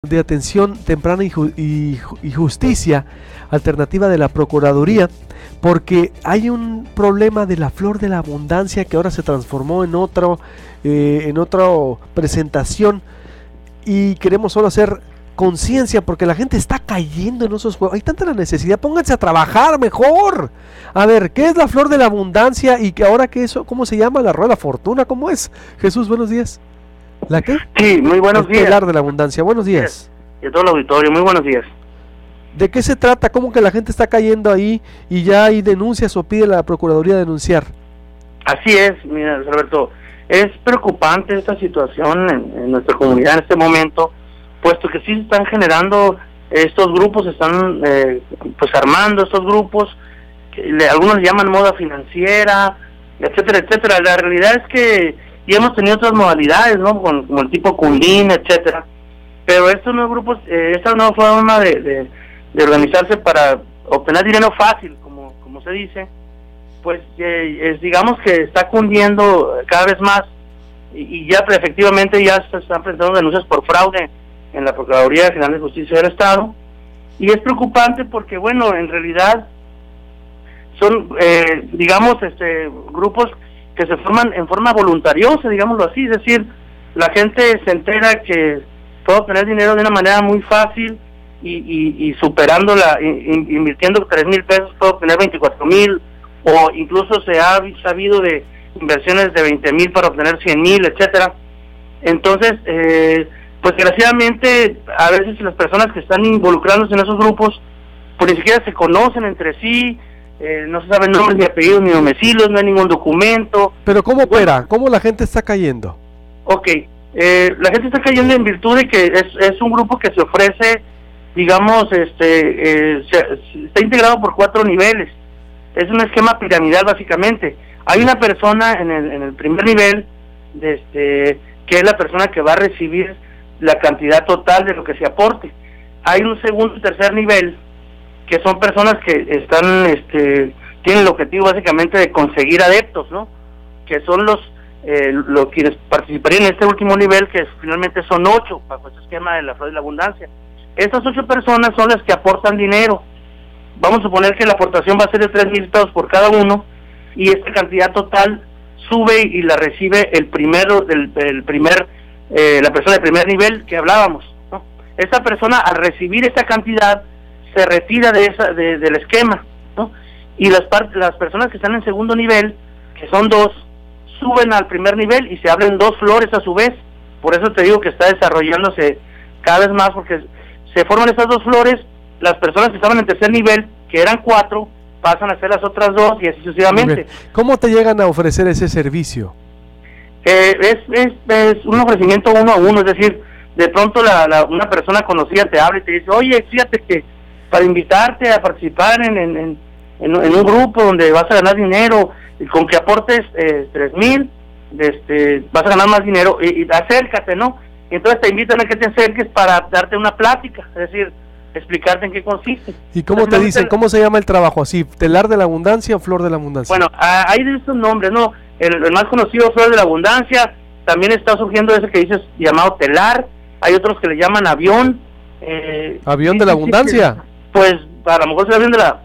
de Atención Temprana y Justicia, alternativa de la Procuraduría, porque hay un problema de la flor de la abundancia que ahora se transformó en otra presentación, y queremos solo hacer conciencia porque la gente está cayendo en esos juegos. Hay tanta la necesidad, pónganse a trabajar mejor. A ver, ¿qué es la flor de la abundancia? Y que ahora que eso, ¿cómo se llama? La rueda de la fortuna, ¿cómo es? Jesús, buenos días. ¿La qué? Sí, muy buenos días. El telar de la abundancia, buenos días. Y a todo el auditorio, muy buenos días. ¿De qué se trata? ¿Cómo que la gente está cayendo ahí y ya hay denuncias o pide la Procuraduría denunciar? Así es, mira, Roberto, es preocupante esta situación en nuestra comunidad en este momento, puesto que sí se están generando estos grupos, se están pues armando estos grupos, algunos le llaman moda financiera, etcétera, etcétera. La realidad es que ya hemos tenido otras modalidades, ¿no? Como el tipo Kundin, etcétera. Pero estos nuevos grupos, esta nueva forma de organizarse para obtener dinero fácil, como se dice, pues digamos que está cundiendo cada vez más y ya efectivamente ya se están presentando denuncias por fraude en la Procuraduría General de Justicia del Estado, y es preocupante porque, bueno, en realidad son, digamos, grupos que se forman en forma voluntariosa, digámoslo así, es decir, la gente se entera que puede obtener dinero de una manera muy fácil y superándola, invirtiendo 3,000 pesos puede obtener 24,000, o incluso se ha sabido de inversiones de 20,000 para obtener 100,000, etcétera. Entonces, pues desgraciadamente a veces las personas que están involucrándose en esos grupos pues ni siquiera se conocen entre sí, no se saben nombres ni apellidos ni domicilios, no hay ningún documento. Pero ¿cómo opera? ¿Cómo la gente está cayendo? Ok, la gente está cayendo en virtud de que es un grupo que se ofrece, digamos, está integrado por 4 niveles. Es un esquema piramidal básicamente. Hay una persona en el primer nivel, que es la persona que va a recibir la cantidad total de lo que se aporte. Hay un segundo y tercer nivel, que son personas que están, tienen el objetivo básicamente de conseguir adeptos, ¿no? Que son los quienes participarían en este último nivel, que finalmente son 8, bajo este esquema de la flor de la abundancia. Estas 8 personas son las que aportan dinero. Vamos a suponer que la aportación va a ser de 3,000 pesos por cada uno, y esta cantidad total sube y la recibe la persona del primer nivel que hablábamos, ¿no? Esta persona, al recibir esta cantidad, se retira del esquema, ¿no? Y las personas que están en segundo nivel, que son 2, suben al primer nivel y se abren 2 flores a su vez. Por eso te digo que está desarrollándose cada vez más, porque se forman estas 2 flores. Las personas que estaban en tercer nivel, que eran 4, pasan a ser las otras 2 y así sucesivamente. ¿Cómo te llegan a ofrecer ese servicio? Es un ofrecimiento 1 a 1, es decir, de pronto una persona conocida te habla y te dice: oye, fíjate que para invitarte a participar en un grupo donde vas a ganar dinero, y con que aportes 3,000, vas a ganar más dinero, y acércate, ¿no? Y entonces te invitan a que te acerques para darte una plática, es decir, explicarte en qué consiste. ¿Y cómo te dicen? ¿Cómo se llama el trabajo? ¿Así, telar de la abundancia o flor de la abundancia? Bueno, hay de estos nombres, ¿no? El más conocido, flor de la abundancia. También está surgiendo ese que dices llamado telar. Hay otros que le llaman avión. ¿Avión de la abundancia? Pues a lo mejor es el avión de la...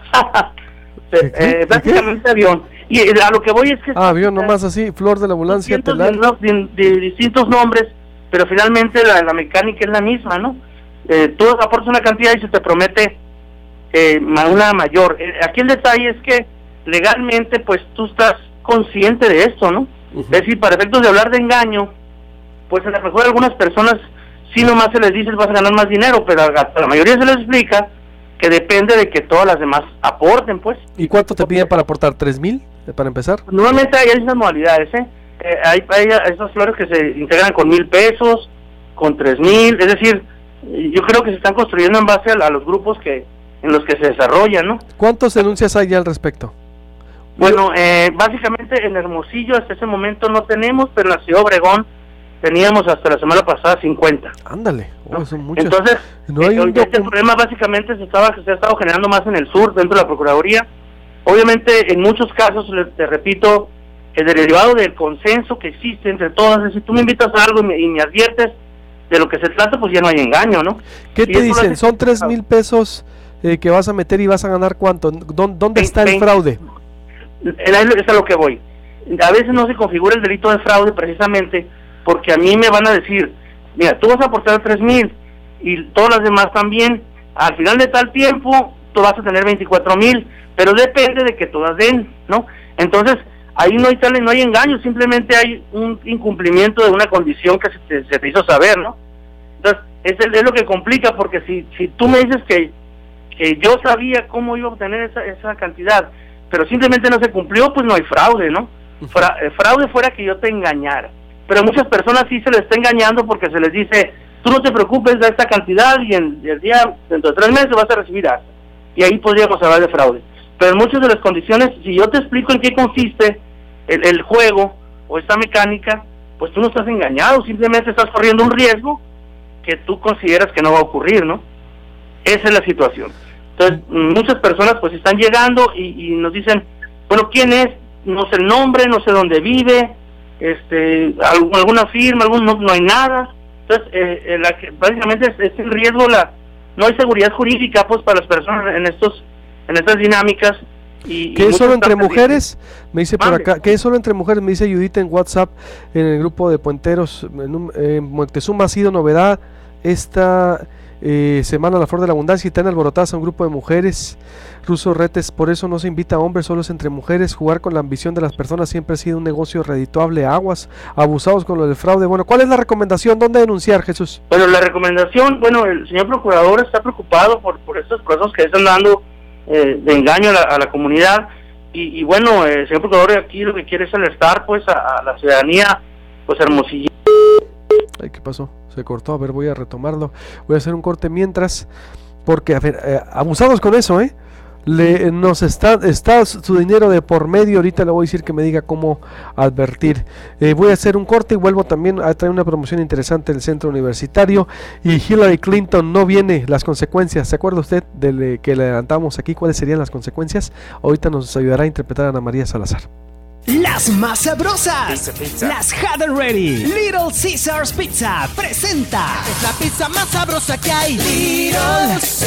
básicamente avión. Y a lo que voy es que... avión nomás así, flor de la abundancia, telar. De distintos nombres, pero finalmente la mecánica es la misma, ¿no? Tú aportas una cantidad y se te promete una mayor. Aquí el detalle es que legalmente pues tú estás consciente de esto, ¿no? Es decir, para efectos de hablar de engaño, pues a lo mejor a algunas personas sí nomás se les dice vas a ganar más dinero, pero a la mayoría se les explica que depende de que todas las demás aporten, pues. ¿Y cuánto te piden para aportar? ¿3,000 para empezar? Normalmente hay esas modalidades, hay esas flores que se integran con 1,000 pesos, con 3,000, es decir, yo creo que se están construyendo en base a los grupos en los que se desarrollan, ¿no? ¿Cuántas denuncias hay ya al respecto? Bueno, básicamente en Hermosillo hasta ese momento no tenemos, pero en la Ciudad Obregón teníamos hasta la semana pasada 50. Ándale, ¿no? Son muchas. Entonces, no hay el problema básicamente se ha estado generando más en el sur, dentro de la Procuraduría. Obviamente, en muchos casos, te repito, el derivado del consenso que existe entre todas, es decir, tú me invitas a algo y me adviertes de lo que se trata, pues ya no hay engaño, ¿no? ¿Qué te dicen? Son 3,000 pesos que vas a meter y vas a ganar ¿cuánto? ¿Dónde está el fraude? Es a lo que voy. A veces no se configura el delito de fraude precisamente porque a mí me van a decir, mira, tú vas a aportar 3,000 y todas las demás también, al final de tal tiempo tú vas a tener 24,000, pero depende de que todas den, ¿no? Entonces, ahí no hay engaño, simplemente hay un incumplimiento de una condición que se te hizo saber, ¿no? Entonces, es lo que complica, porque si tú me dices que yo sabía cómo iba a obtener esa cantidad, pero simplemente no se cumplió, pues no hay fraude, ¿no? Fraude fuera que yo te engañara, pero muchas personas sí se les está engañando porque se les dice, tú no te preocupes de esta cantidad y el día, dentro de 3 meses vas a recibir hasta, y ahí podríamos hablar de fraude. Pero en muchas de las condiciones, si yo te explico en qué consiste el juego o esta mecánica, pues tú no estás engañado, simplemente estás corriendo un riesgo que tú consideras que no va a ocurrir, ¿no? Esa es la situación. Entonces, muchas personas pues están llegando y nos dicen, bueno, ¿quién es? No sé el nombre, no sé dónde vive, alguna firma, no hay nada. Entonces, básicamente es el riesgo, no hay seguridad jurídica pues para las personas en estas dinámicas. ¿Qué es solo entre mujeres? Me dice por acá, ¿qué es solo entre mujeres? Me dice Judith en WhatsApp, en el grupo de puenteros. En Moctezuma ha sido novedad esta semana la flor de la abundancia y tan alborotadas a un grupo de mujeres. Ruso Retes, por eso no se invita a hombres, solo es entre mujeres. Jugar con la ambición de las personas siempre ha sido un negocio redituable. Aguas, abusados con lo del fraude. Bueno, ¿cuál es la recomendación? ¿Dónde denunciar, Jesús? Bueno, la recomendación, el señor procurador está preocupado por estos procesos que están dando de engaño a la comunidad y bueno, el señor procurador aquí lo que quiere es alertar pues a la ciudadanía pues Hermosillo. Ay, ¿qué pasó? Se cortó, a ver, voy a retomarlo, voy a hacer un corte mientras, porque a ver, abusados con eso, nos está su dinero de por medio. Ahorita le voy a decir que me diga cómo advertir. Voy a hacer un corte y vuelvo también a traer una promoción interesante del centro universitario. Y Hillary Clinton no viene, las consecuencias, ¿se acuerda usted de que le adelantamos aquí cuáles serían las consecuencias? Ahorita nos ayudará a interpretar a Ana María Salazar. Las más sabrosas, pizza. Las Hot and Ready. Little Caesars Pizza presenta. Es la pizza más sabrosa que hay. Little